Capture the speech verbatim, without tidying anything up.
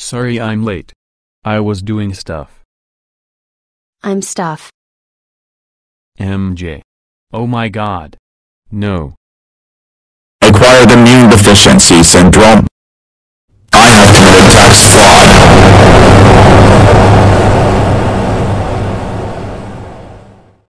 Sorry I'm late. I was doing stuff. I'm stuff. M J. Oh my god. No. Acquired immune deficiency syndrome. I have committed tax fraud.